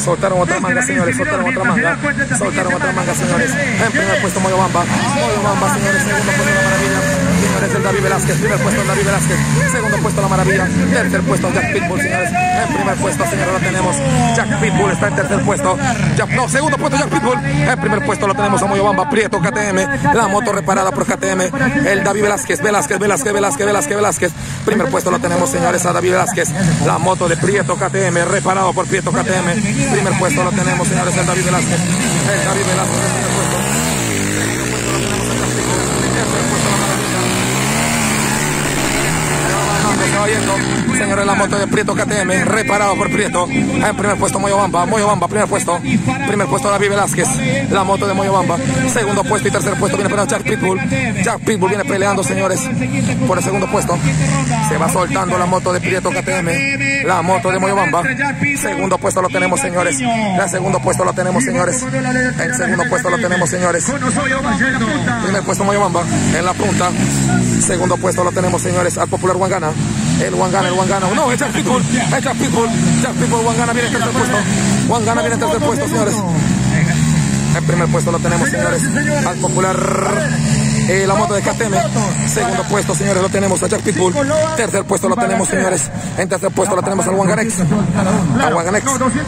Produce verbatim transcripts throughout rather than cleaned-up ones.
Soltaron otra manga, señores, soltaron otra manga. Soltaron otra manga, señores. En primer puesto Moyobamba. Moyobamba, señores, segundo puesto La Maravilla. Señores, el David Velázquez. Primer puesto el David Velázquez. Segundo puesto La Maravilla. Tercer puesto Jack Pitbull, señores. En primer puesto, señores, lo tenemos. Jack Pitbull está en tercer puesto. Jack, no, segundo puesto Jack Pitbull. En primer puesto lo tenemos a Moyobamba. Prieto K T M. La moto reparada por K T M. El David Velázquez. Velázquez, Velázquez, Velázquez, Velázquez, Velázquez. Primer puesto lo tenemos, señores, a David Velázquez. La moto de Prieto K T M. Reparado por Prieto K T M. Primer puesto lo tenemos, señores, el David Velázquez. El David Velázquez en primer puesto. Segundo puesto lo tenemos a Jack Pitbull. Tercer puesto La Maravilla. Se va yendo, señores, la moto de Prieto K T M, reparado por Prieto. En primer puesto Moyobamba, Moyobamba, primer puesto. Primer puesto David Velázquez, la moto de Moyobamba. Segundo puesto y tercer puesto viene peleando Jack Pitbull. Jack Pitbull viene peleando, señores, por el segundo puesto. Se va soltando la moto de Prieto K T M, la moto de Moyobamba. Segundo puesto lo tenemos, señores. El segundo puesto lo tenemos, señores. El segundo puesto lo tenemos, señores. Primer puesto Moyobamba en la punta. Segundo puesto lo tenemos, señores, al popular Wangana. El Wangana, el Wangana. No, es Jack Pitbull. Es Jack Pitbull. Jack Pitbull, Wangana viene en tercer puesto. Wangana viene en tercer puesto, señores. En primer puesto lo tenemos, señores, al popular eh, la moto de K T M. Segundo puesto, señores, lo tenemos a Jack Pitbull. Tercer puesto lo tenemos, señores. En tercer puesto lo tenemos al Wanganex. Al Wanganex.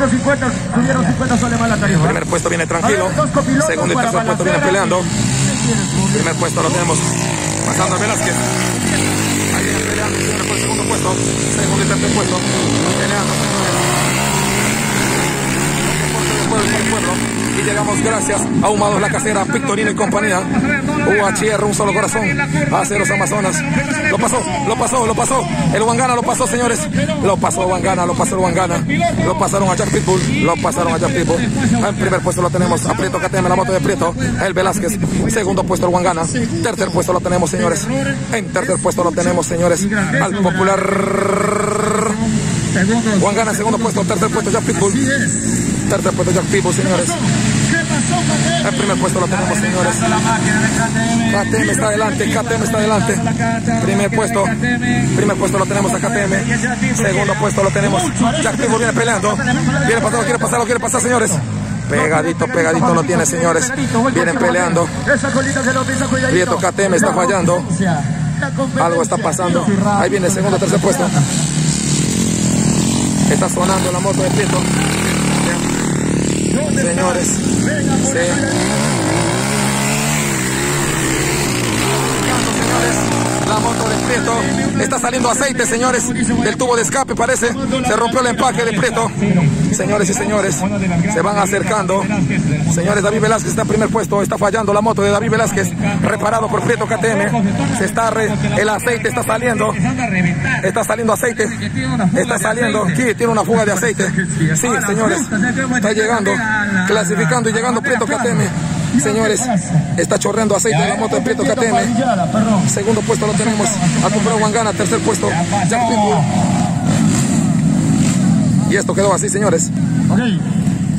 Primer puesto viene tranquilo. Segundo y tercer puesto viene peleando. Primer puesto lo tenemos pasando a Velázquez. Ahí viene peleando, señores, por el segundo puesto. Segundo y tercer puesto. Peleando, señores. Y llegamos gracias a Ahumados La Casera, Victorino y compañía. U H R, un solo corazón. Aceros Amazonas. Lo pasó, lo pasó, lo pasó. El Wangana lo pasó, señores. Lo pasó Wangana, lo pasó el Wangana. Lo pasaron a Jack Pitbull. Lo pasaron a Jack Pitbull. En primer puesto lo tenemos a Prieto K T M, la moto de Prieto. El Velázquez. Segundo puesto el Wangana. Tercer puesto lo tenemos, señores. En tercer puesto lo tenemos, señores, al popular Wangana. Segundo puesto, tercer puesto Jack Pitbull. Tercer puesto Jack Pitbull, señores. En primer puesto lo tenemos, señores. K T M está adelante, K T M está adelante. Primer puesto, primer puesto lo tenemos a K T M. Segundo puesto lo tenemos. Jack Pitbull viene peleando. Viene pasando, quiere pasar, lo quiere pasar, señores. Pegadito, pegadito lo tiene, señores. Vienen peleando. Prieto K T M está fallando. Algo está pasando. Ahí viene el segundo, tercer puesto. Está sonando la moto de Prieto. Señores, sí. La moto de Prieto está saliendo aceite, señores, del tubo de escape, parece. Se rompió el empaque de Prieto. Señores y señores, se van acercando. Señores, David Velázquez está en primer puesto. Está fallando la moto de David Velázquez, reparado por Prieto K T M. Se está re, el aceite está saliendo. Está saliendo aceite. Está saliendo. Aquí tiene una fuga de aceite. Sí, señores, está llegando, clasificando y llegando Prieto K T M. Señores, está chorreando aceite en la moto de Prieto K T M. Segundo puesto lo tenemos a comprar Wangana. Tercer puesto Jack Pitbull. Y esto quedó así, señores. Okay.